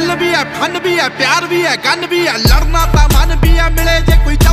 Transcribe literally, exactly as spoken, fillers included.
दिल भी है फन भी है प्यार भी है गन भी है लड़ना ता मन भी है मिले जे कोई